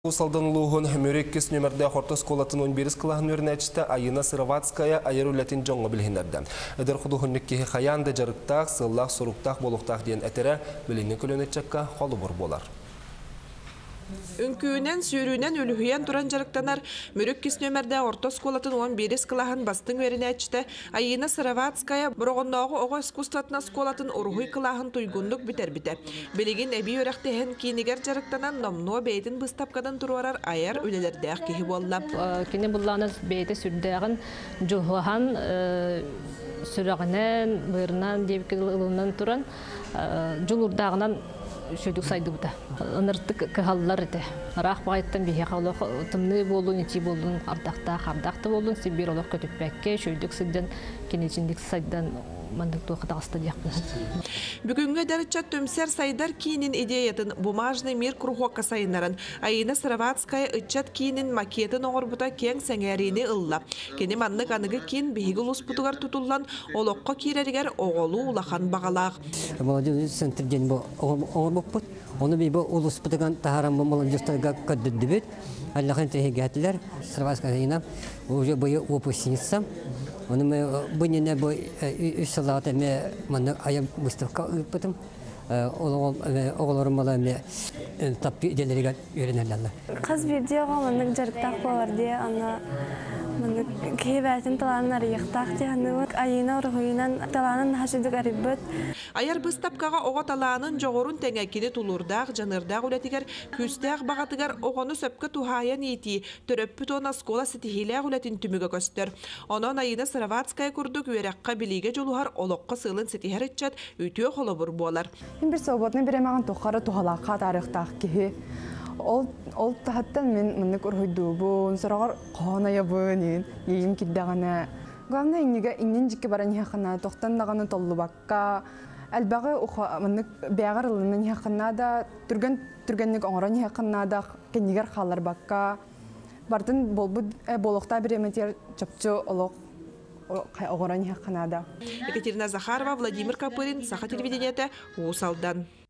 Усалдан луғын мөреккес нөмірді қорты сколатын 11 қылағын өрнәчті Айына Сыроватская айыр үләтін жоңғы білгендерді. Әдір құдығынны кеге қаянды жарықтақ, сыллақ, сұруқтақ, болуқтақ дейін әтірі біліңі көлөнетчекка қолы бұр болар. Үңкүүнен, сүйрүүнен өлүхүйен туран жарыктанар, мөрөккес нөмірді орто сколатын 11 қылағын бастың өрнәчті Айына Сыроватская бұрғындағы оғы искусстватына сколатын орғый қылағын туйгундық бітер-бітер. Білеген әбей өрәқтеген кейінігер жарықтанан номно бейтін бұстапқадан тұруарар айар өлелердәқ кейі болла. Кені бұлланы бейті сүрдәғын жұғыған сүрағынан, бұйырынан, девкелігінен тұран жұлырдағынан шөйдік сайды бұта. Аныртық кығалылар еті. Арақ бағайттан бейе қаулы тымны болуын, ечи болуын, ардақты болуын, себер олық көтіппәкке, шөйдік сыйдан, кенечіндік сайдан мандық туақытағысты деқпін. Бүгінгі дәрітчат төмсер сайдар кейінін идеятын бумажный мир кругоққа сайынарын. Айына Сыроватская үтчат кейінін макетін оғыр бұта кен сәңәріне ұлла. Кені маннық анығы кен бейгі ұлыс бұтығар тұтылан олыққа кейлерігер оғылу ұлақан бағалақ. Onu bir bu ulus putukan taharam молодежьтага каддыбет. Аллахан тегәтләр Сыроватская уже бою выпускница. Оны мы бынене бой үсалата ме мана ая выставка потом оғыларым баламе таппи делерге үйренелләр. Кыз видео гаманның жарыктак бар ди аны мен кебәтен таланнар яктак ди аны Айына ургыйнан таланын хашыдык арибет. Аяр быстапкага оға таланын жоғырын тәңәкені тулурдақ, жанырдақ үләтігер, күстәқ бағатығар оғаны сөпкі тухайан еті, төрөппі тона скола сетихиләқ үләтін түмігі көстер. Онан Айына Сыроватская күрдік өрәққа біліге жолуғар олыққа сылын сетихер етчат өтіе қолы бұр болар. Мен бір соботны біремаған тұқары тухалаққа тарихтақ кейі. Ол тахаттан мен мұнны көргөйді бұн, сұрағар қоғана ябын, ейім кеддағана. Главное, иннен жеке баран яқына, тоқтандағаны толы баққа. Әлбәғі бәғар ұлының яқына да, түргеннік оңыран яқына да, кенегер қалар баққа. Бардың болуқта біреметер чөпчі олық оңыран яқына да. Екатерина Захарова, Владимир Капырин, Саха телевидениеті, Усалдан.